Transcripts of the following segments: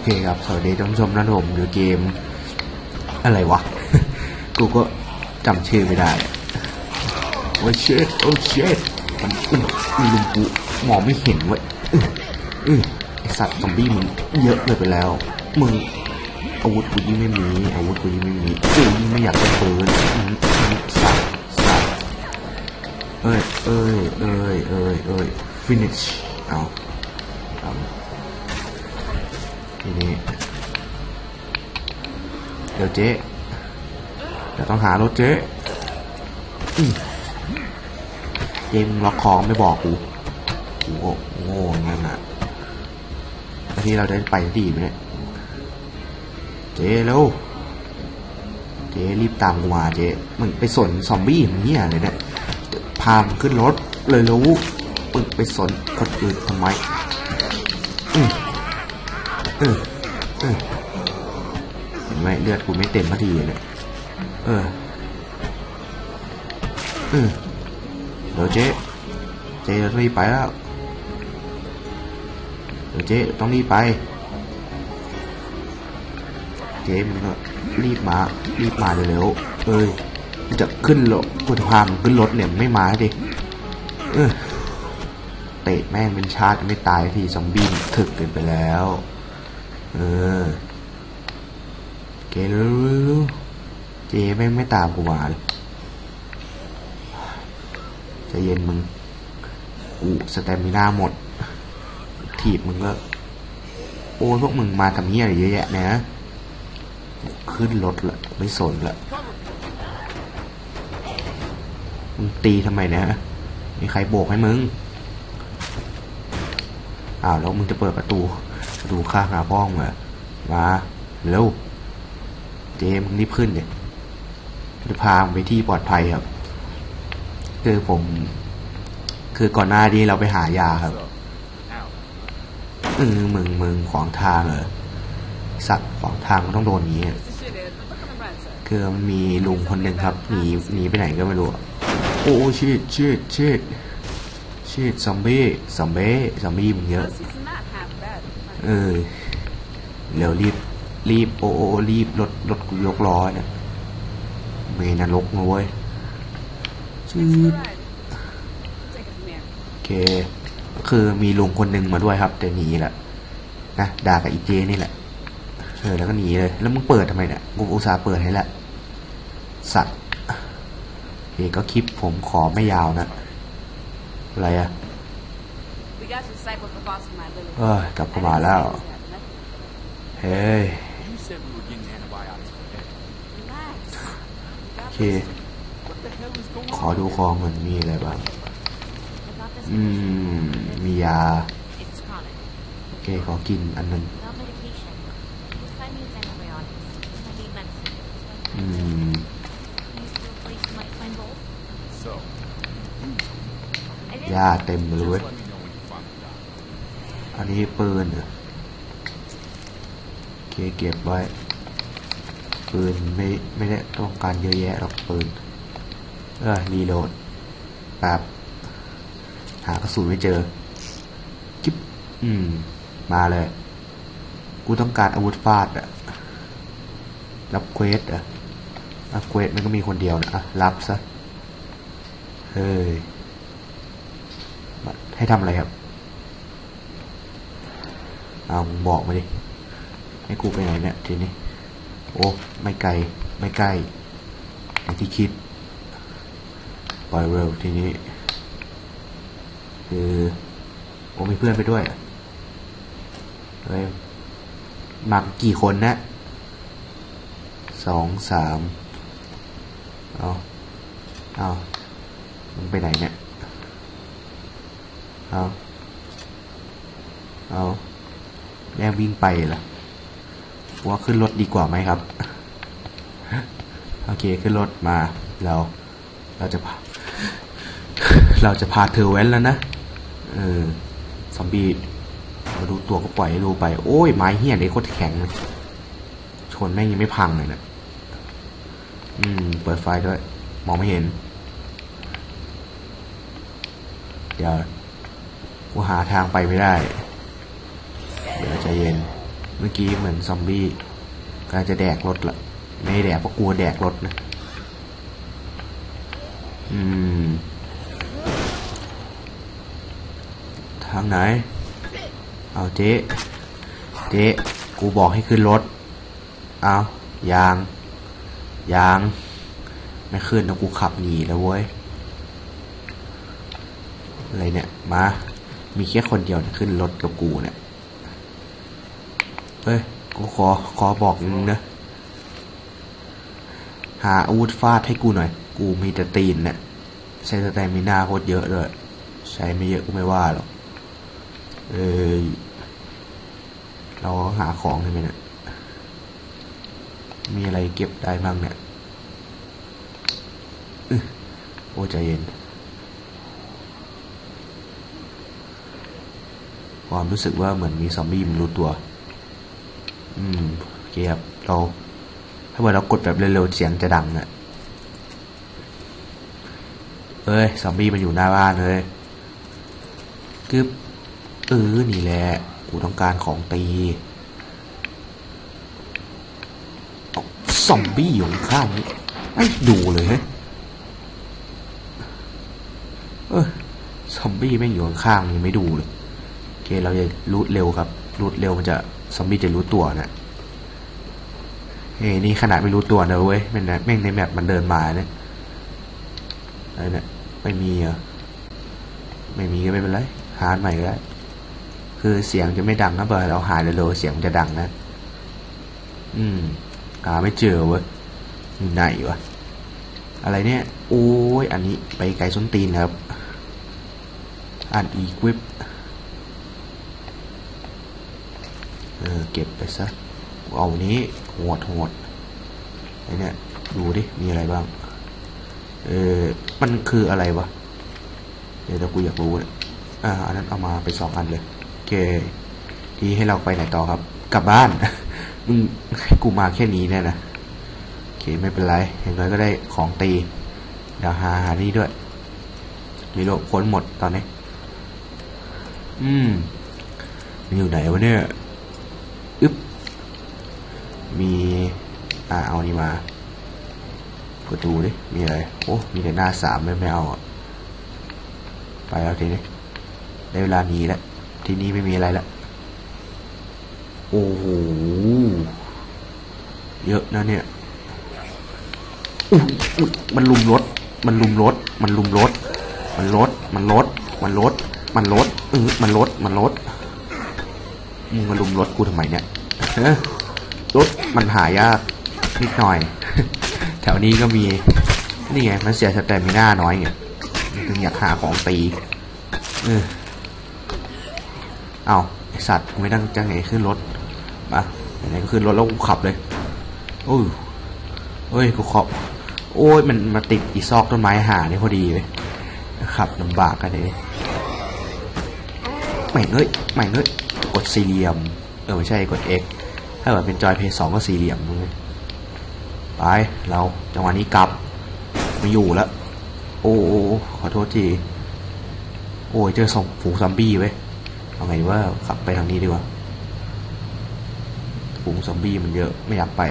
เคครับสวัสดีท่านผู้ชมนะผมอยู่เกมอะไรวะ กูก็จำชื่อไม่ได้โอ้เชดมันลุมกูมองไม่เห็นเว้ยไอสัตว์ซอมบี้มึงเยอะเลยไปแล้วมึงอาวุธกูยิ่งไม่มียิ่งไม่อยากจะปืนสัตว์finish เอาทีนี้เดี๋ยวเจ๊เดี๋ยวต้องหารถเจ๊มึงล็อกคอไม่บอกกูโง่งั้นน่ะที่เราได้ไปดีไหมเนี่ยเจ๊เร็วเจ๊รีบตามกูมาเจ๊มึงไปสนซอมบี้มึงเนี่ยเลยเนี่ยพามึงขึ้นรถเลยรู้มึงไปสนคนอื่นทำไมเห็นไหมเลือดกูไม่เต็มพอดีเลยเดี๋ยวเจ๊รีบไปแล้วเดี๋ยวเจ๊ต้องรีบไปเจ๊มันก็รีบมาเร็วๆจะขึ้นรถกูจะพามันขึ้นรถเนี่ยไม่มาดิเตะแม่งเป็นชาติไม่ตายทีซอมบี้ถึกเกินไปแล้วเจ๊รู้เจ๊แม่งไม่ตามกูมาเลยใจเย็นมึงสแตมิน่าหมดถีบมึงก็โอ้ยพวกมึงมาทำเหี้ยอะไรเยอะแยะนะขึ้นรถละไม่สนละมึงตีทำไมนะมีใครโบกให้มึงแล้วมึงจะเปิดประตูข้างหาพ่องมาเร็วเจมึงรีบขึ้นเลยจะพาไปที่ปลอดภัยครับคือก่อนหน้านี้เราไปหายาครับมึงขวางทางเหรอสัตว์ขวางทางมันต้องโดนนี้คือมันมีลุงคนหนึ่งครับหนีไปไหนก็ไม่รู้โอ้ชิดซอมบี้มันเยอะเร็วรีบรีบรถกูยกล้อเนี่ยเมนรกนะเว้ยชิดโอเคคือมีลุงคนหนึ่งมาด้วยครับแต่หนีแหละนะด่ากับอีเจนี่แหละแล้วก็หนีเลยแล้วมึงเปิดทำไมเนี่ยกูอุตส่าห์เปิดให้แล้วสัตว์ก็คลิปผมขอไม่ยาวนะอะไรอะกลับมาแล้วเฮ้ยโอเคขอดูของมันมีอะไรบ้างมียาโอเคขอกินอันนึงยาเต็มเลยอันนี้ปืนโอเคเก็บไว้ปืนไม่ได้ต้องการเยอะแยะหรอกปืนรีโหลดแบบหากระสุนไม่เจอจิ๊บมาเลยกูต้องการอาวุธฟาดรับเควสเควสมันก็มีคนเดียวนะรับซะให้ทำอะไรครับบอกมาดิให้กูไปไหนเนี่ยทีนี้โอ้ไม่ไกลอย่างที่คิดปล่อยเร็วทีนี้โอ้มีเพื่อนไปด้วยมากี่คนนะ2 3เอามึงไปไหนเนี่ยแม่วิ่งไปล่ะว่าขึ้นรถดีกว่าไหมครับโอเคขึ้นรถมาเราจะพาเธอแว้นแล้วนะซอมบี้มาดูตัวก็ปล่อยให้ดูไปโอ้ยไม้เหี้ยได้โคตรแข็งเลยชนแม่งยังไม่พังเลยนะเปิดไฟด้วยมองไม่เห็นเดี๋ยวกูหาทางไปไม่ได้เดี๋ยวใจเย็นเมื่อกี้เหมือนซอมบี้กำลังจะแดกรถละไม่แดกเพราะกลัวแดกรถนะทางไหนเอาเจ๊กูบอกให้ขึ้นรถเอายางไม่ขึ้นนะกูขับหนีแล้วเว้ยอะไรเนี่ยมามีแค่คนเดียวขึ้นรถกับกูเนี่ยเฮ้ยกูขอบอกนึงนะหาอาวุธฟาดให้กูหน่อยกูมีแต่ตีนเนี่ยใช้สแตมิน่าโคตรเยอะเลยใช้ไม่เยอะกูไม่ว่าหรอกเราหาของใช่ไหมเนี่ยมีอะไรเก็บได้บ้างเนี่ยโอ้ใจเย็นความรู้สึกว่าเหมือนมีซอมบี้มันรู้ตัวโอเคครับถ้าเรากดแบบเร็วๆเสียงจะดังอะซอมบี้มันอยู่หน้าบ้านเลยกึ๊บนี่แหละกูต้องการของตีซอมบี้อยู่ข้างนี้ไม่ดูเลยซอมบี้ไม่อยู่ข้างนี่ไม่ดูเลยโอเคเราจะรูดเร็วครับรูดเร็วมันจะซอมบี้จะรู้ตัวนะนี่ขนาดไม่รู้ตัวนะเว้ยแม่งในแมปมันเดินมาเนี่ยอะไรเนี่ยไม่มีไม่มีก็ไม่เป็นไรหาใหม่ก็ได้คือเสียงจะไม่ดังนะเบอร์เราหาเร็วๆเสียงจะดังนะหาไม่เจอเว้ยอยู่ไหนวะอะไรเนี่ยโอ้ยอันนี้ไปไกลส้นตีนครับอ่านอีควิปเก็บไปซะเอานี้โหดไอ้เนี่ยดูดิมีอะไรบ้างมันคืออะไรวะเดี๋ยวกูอยากรู้เนี่ยอันนั้นเอามาไป2 อันเลยโอเคทีให้เราไปไหนต่อครับกลับบ้านมึงให้กูมาแค่นี้เนี่ยนะโอเคไม่เป็นไรอย่างน้อยก็ได้ของตีเดี๋ยวหานี่ด้วยมีโลกค้นหมดตอนนี้มันอยู่ไหนวะเนี่ยมีเอานี่มาเปิดดูดิมีอะไรโอ้มีแต่หน้า3ไม่เอาไปแล้วทีนี้ได้เวลาหนีแล้วทีนี้ไม่มีอะไรแล้วโอ้โหเยอะนะเนี่ยมันลุมรถมันลดมึงมาลุมรถกูทำไมเนี่ยรถมันหายากนิดหน่อยแถวนี้ก็มีนี่ไงมันเสียสแตมิน่าน้อยไงถึงอยากหาของตีเอาไอสัตว์ไม่ตั้งใจไหนขึ้นรถมาไหนก็ขึ้นรถแล้วกูขับเลยโอ้ยกูขับโอ้ยมันมาติดอีซอกต้นไม้หานี่พอดีเลยขับลำบากกันเลยไม่เงยกดสี่เหลี่ยมไม่ใช่กด X ถ้าแบบเป็นจอยเพย์2ก็สี่เหลี่ยมเลยไปเราจังหวะนี้กลับไม่อยู่แล้วโอ้ขอโทษทีโอ้ยเจอฝูงซอมบี้เว้ยเอาไงว่าขับไปทางนี้ดีกว่าฝูงซอมบี้มันเยอะไม่อยากไป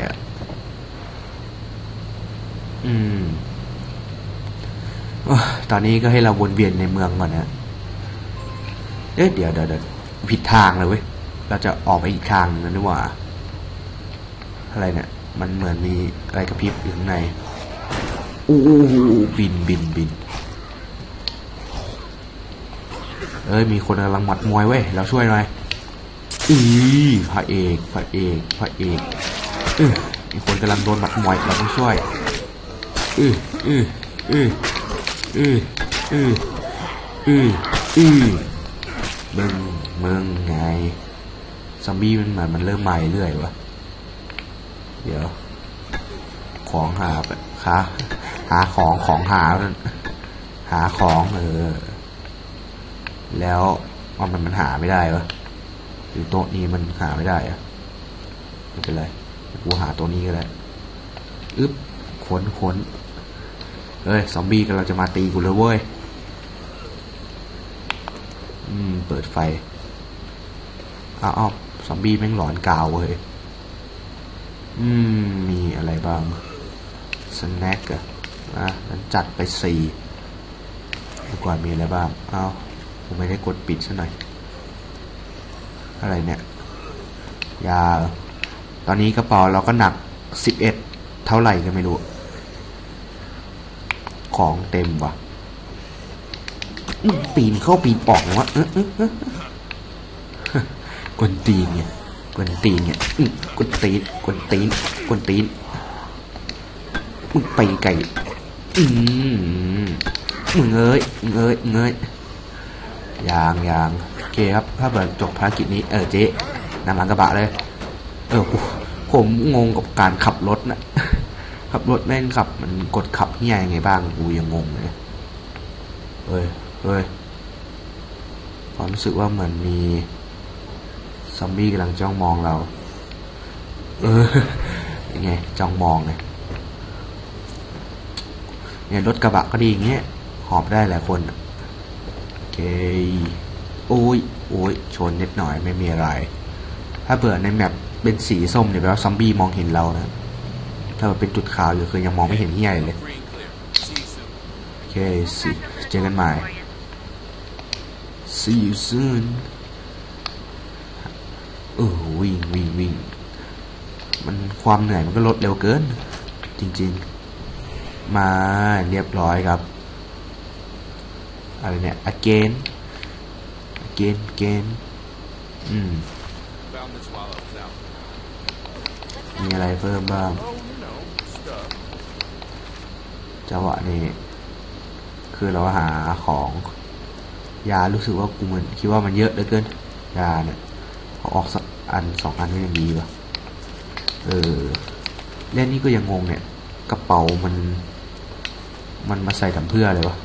ตอนนี้ก็ให้เราวนเวียนในเมืองก่อนนะเดี๋ยวผิดทางเลยเว้ยเราจะออกไปอีกทางนึงนะว่าอะไรเนี่ยมันเหมือนมีอะไรกระพริบอยู่ข้างในบินมีคนกำลังหมัดมวยเว้ยเราช่วยหน่อยพระเอกมีคนกำลังโดนหมัดมวยเราต้องช่วยมึงไงซอมบี้มันเริ่มมาเรื่อยวะเดี๋ยวของหาของหาของแล้วมันหาไม่ได้วะหรือโต๊ะนี้มันหาไม่ได้ไม่เป็นไรกูหาตัวนี้ก็ได้ค้นซอมบี้กำลังจะมาตีกูเลยเว้ยเปิดไฟเอาซอมบี้แม่งหลอนกาวเว้ยมีอะไรบ้างสแน็คอะนั้นจัดไป4ดีกว่ามีอะไรบ้างผมไม่ได้กดปิดซะหน่อยอะไรเนี่ยยาตอนนี้กระเป๋าเราก็หนัก11เท่าไหร่ก็ไม่รู้ของเต็มว่ะปีนเข้าปีนออกวะกวนตีนเนี่ยกวนตีนมึงไปไก่มึงเอ้ยอย่างโอเคครับถ้าเปิดจบภารกิจนี้เจ๊นำหลังกระบะเลยผมงงกับการขับรถนะขับรถแม่งขับมันกดขับเฮียยังไงบ้างกูยังงงเลยเฮ้ยความรู้สึกว่าเหมือนมีซอมบี้กำลังจ้องมองเรายังไงจ้องมองเนี่ยรถกระบะก็ดีอย่างเงี้ยหอบได้หลายคนโอเคโอ้ยชนนิดหน่อยไม่มีอะไรถ้าเผื่อในแมปเป็นสีส้มเนี่ยแปลว่าซอมบี้มองเห็นเรานะถ้าเป็นจุดขาวอยู่คือยังมองไม่เห็นเหี้ยเลยโอเคสิเจอกันใหม่ see you soon วิ่งมันความเหนื่อยมันก็ลดเร็วเกินจริงๆมาเรียบร้อยครับอะไรเนี่ย again มีอะไรเพิ่มบ้างจังหวะนี้คือเราหาของยารู้สึกว่ากูมันคิดว่ามันเยอะเหลือเกินยาเนี่ยพอออกสักอัน2 อันก็ยังดีวะเล่นนี้ก็ยังงงเนี่ยกระเป๋ามันมาใส่ทำเพื่ออะไรวะ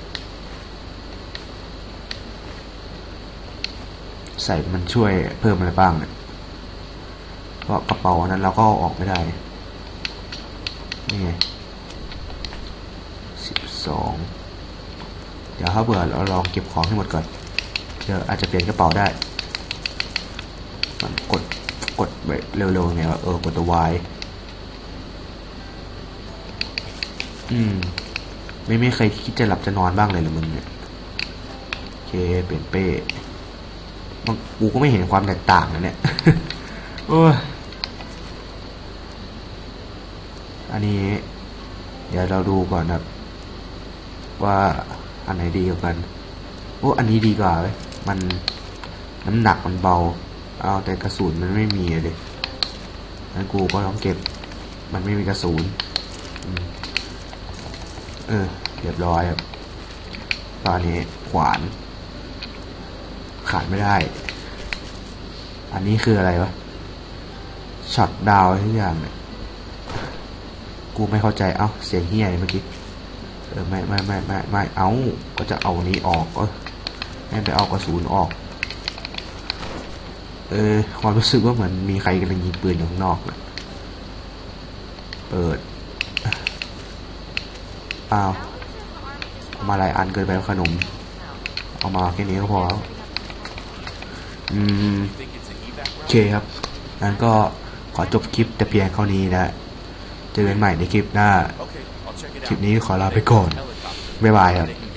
ใส่มันช่วยเพิ่มอะไรบ้างเนี่ยเพราะกระเป๋านั้นเราก็ออกไม่ได้นี่ไง12เดี๋ยวถ้าเบื่อเราลองเก็บของให้หมดก่อนเดี๋ยวอาจจะเปลี่ยนกระเป๋าได้มันกดไปเร็วๆไงวะกดตัว Y ไม่เคยคิดจะหลับจะนอนบ้างเลยหรือมึงเนี่ยโอเคเปลี่ยนเป้กูก็ไม่เห็นความแตกต่างนะเนี่ย อันนี้เดี๋ยวเราดูก่อนครับว่าอันไหนดีกว่ากันอันนี้ดีกว่าเลยมันน้ำหนักมันเบาแต่กระสุนมันไม่มีเลยงั้นกูก็ต้องเก็บมันไม่มีกระสุนเรียบร้อยครับตอนนี้ขวานขาดไม่ได้อันนี้คืออะไรวะช็อตดาวทุกอย่างเนี่ยกูไม่เข้าใจเสียงเฮียเมื่อกี้ไม่ก็จะเอานี้ออกให้ไปเอากระสุนออกความรู้สึกว่าเหมือนมีใครกำลังยิงปืนอยู่ข้างนอกนะเปิดเอามาหลายอันเกินไปขนมเอามาแค่นี้ก็พอโอเคครับงั้นก็ขอจบคลิปแต่เพียงเท่านี้นะเจอกันใหม่ในคลิปหน้าคลิปนี้ขอลาไปก่อนบ๊ายบายครับ